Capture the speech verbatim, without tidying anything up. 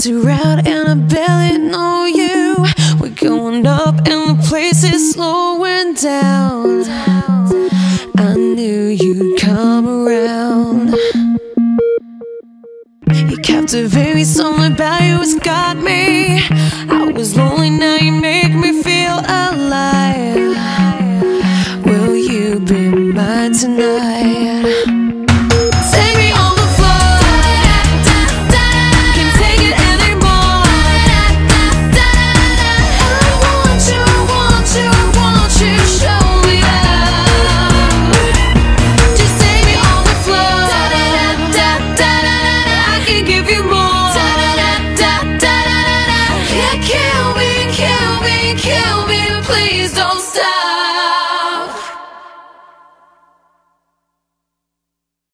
too round and I barely know you. We're going up and the place is slowing down. I knew you'd come around. You captivate me, something about you has got me. I was lonely, now you make me feel alive. Will you be mine tonight?